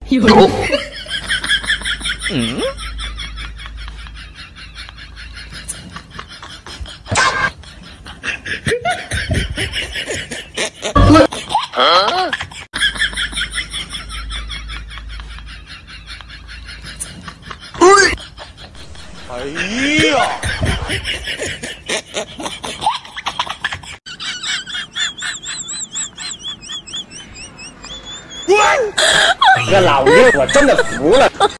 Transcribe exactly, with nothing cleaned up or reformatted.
有人。 嗯。啊！哎呀！ 这老爷，我真的服了。